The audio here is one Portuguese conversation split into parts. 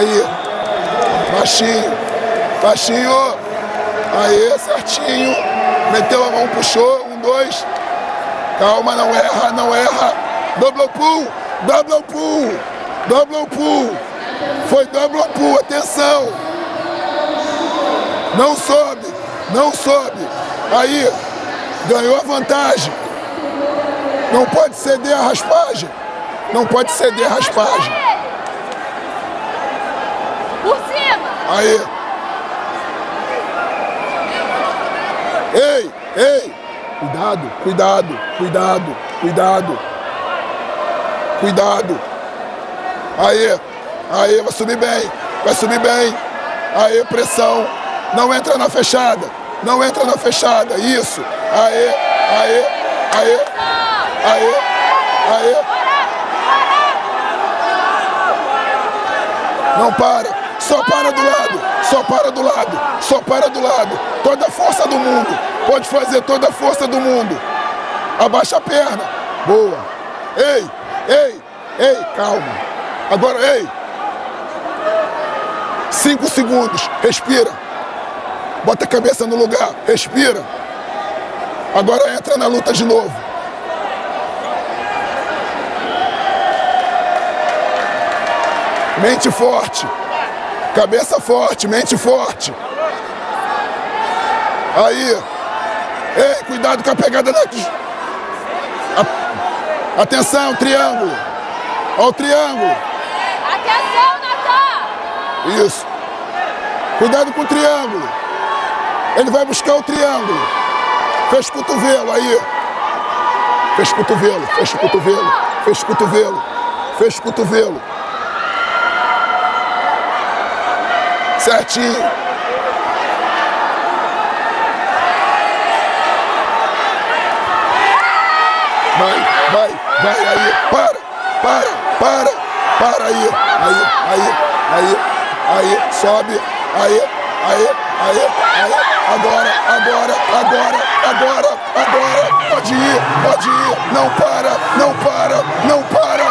Aí. Baixinho. Baixinho. Aí, certinho. Meteu a mão, puxou. 1, 2. Calma, não erra, não erra. Double pull. Double pull. Double pull. Foi double pull. Atenção. Não sobe. Não sobe. Aí. Ganhou a vantagem. Não pode ceder a raspagem. Não pode ceder a raspagem. Por cima. Aí. Ei, ei. Cuidado, cuidado, cuidado, cuidado. Cuidado. Aí. Aí, vai subir bem. Vai subir bem. Aí, pressão. Não entra na fechada. Não entra na fechada. Isso. Aí, aí, aí. Aí, aí. Não para. Só para do lado. Só para do lado. Só para do lado. Toda a força do mundo. Pode fazer toda a força do mundo. Abaixa a perna. Boa. Ei, ei, ei. Calma. Agora, ei. 5 segundos. Respira. Bota a cabeça no lugar. Respira. Agora entra na luta de novo. Mente forte. Cabeça forte, mente forte. Aí. Ei, cuidado com a pegada daqui. Atenção, triângulo. Olha o triângulo. Atenção, Natan. Isso. Cuidado com o triângulo. Ele vai buscar o triângulo. Fecha o cotovelo, aí. Fecha o cotovelo, fecha o cotovelo. Fecha o cotovelo. Fecha o cotovelo. Certinho. Vai, aí. Para aí. Aí. Sobe. Aí. Agora. Pode ir. Não para.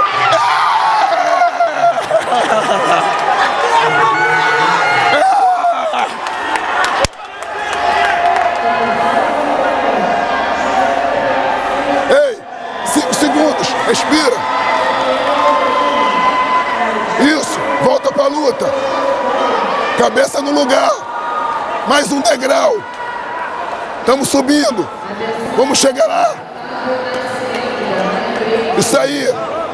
Ei, 5 segundos. Respira. Isso. Volta pra luta. Cabeça no lugar. Mais um degrau. Estamos subindo. Vamos chegar lá. Isso aí.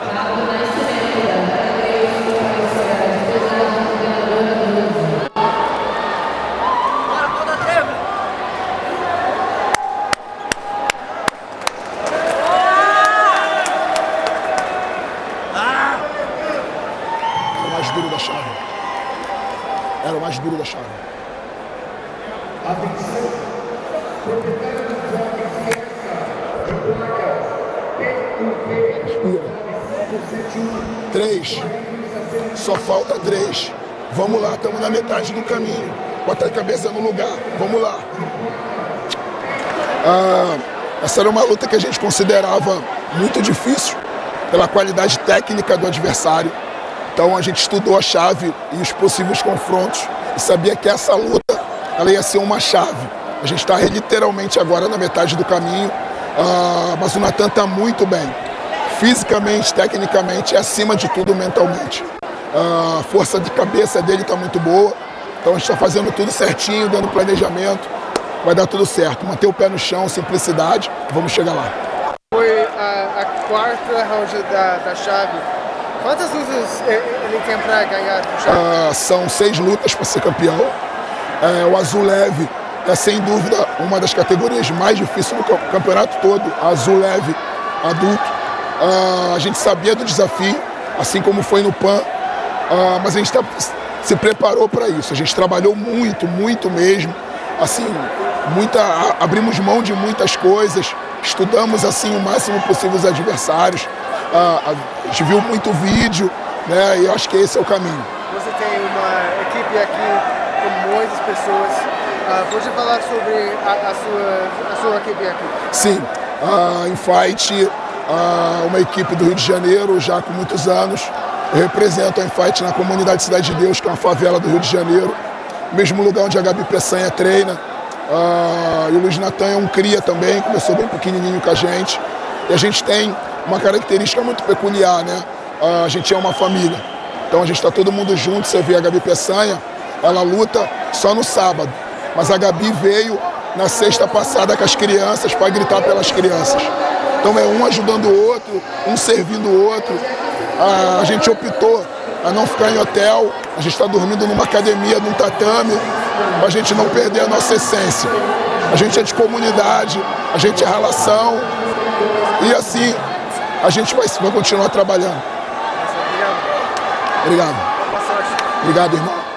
Era o mais duro da chave. Era o mais duro da chave. Respira. 3. Só falta 3. Vamos lá, estamos na metade do caminho. Bota a cabeça no lugar. Vamos lá. Essa era uma luta que a gente considerava muito difícil pela qualidade técnica do adversário. Então a gente estudou a chave e os possíveis confrontos e sabia que essa luta ela ia ser uma chave. A gente está literalmente agora na metade do caminho, mas o Natan está muito bem. Fisicamente, tecnicamente e acima de tudo mentalmente. A força de cabeça dele está muito boa. Então a gente está fazendo tudo certinho, dando planejamento. Vai dar tudo certo. Manter o pé no chão, simplicidade. Vamos chegar lá. Foi a quarta round da chave. Quantas lutas ele tem para ganhar a chave? São 6 lutas para ser campeão. O azul leve é sem dúvida uma das categorias mais difíceis do campeonato todo. A azul leve adulto. A gente sabia do desafio, assim como foi no PAN, mas a gente se preparou para isso. A gente trabalhou muito mesmo. Assim, abrimos mão de muitas coisas, estudamos assim o máximo possível os adversários. A gente viu muito vídeo, né? E eu acho que esse é o caminho. Você tem uma equipe aqui com muitas pessoas. Pode falar sobre a sua equipe aqui? Sim, a Infight, uma equipe do Rio de Janeiro já com muitos anos. Eu represento a Infight na comunidade Cidade de Deus, que é uma favela do Rio de Janeiro, mesmo lugar onde a Gabi Peçanha treina. E o Luiz Natan é um cria também, começou bem pequenininho com a gente. E a gente tem uma característica muito peculiar, né? A gente é uma família. Então a gente está todo mundo junto. Você vê a Gabi Peçanha, ela luta só no sábado. Mas a Gabi veio na sexta passada com as crianças para gritar pelas crianças. Então é um ajudando o outro, um servindo o outro. A gente optou a não ficar em hotel. A gente está dormindo numa academia, num tatame, para a gente não perder a nossa essência. A gente é de comunidade, a gente é relação. E assim a gente vai continuar trabalhando. Obrigado. Obrigado. Boa sorte. Obrigado, irmão.